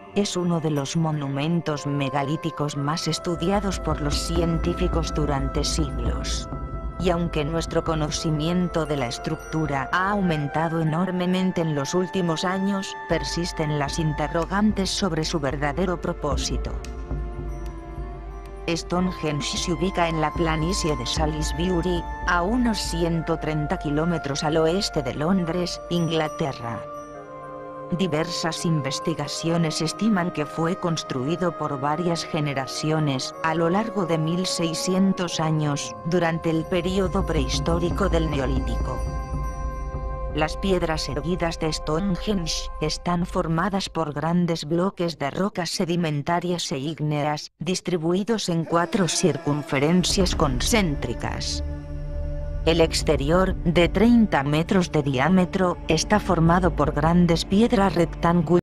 Es uno de los monumentos megalíticos más estudiados por los científicos durante siglos. Y aunque nuestro conocimiento de la estructura ha aumentado enormemente en los últimos años, persisten las interrogantes sobre su verdadero propósito. Stonehenge se ubica en la planicie de Salisbury, a unos 130 kilómetros al oeste de Londres, Inglaterra. Diversas investigaciones estiman que fue construido por varias generaciones, a lo largo de 1600 años, durante el período prehistórico del Neolítico. Las piedras erguidas de Stonehenge están formadas por grandes bloques de rocas sedimentarias e ígneas, distribuidos en 4 circunferencias concéntricas. El exterior, de 30 metros de diámetro, está formado por grandes piedras rectangulares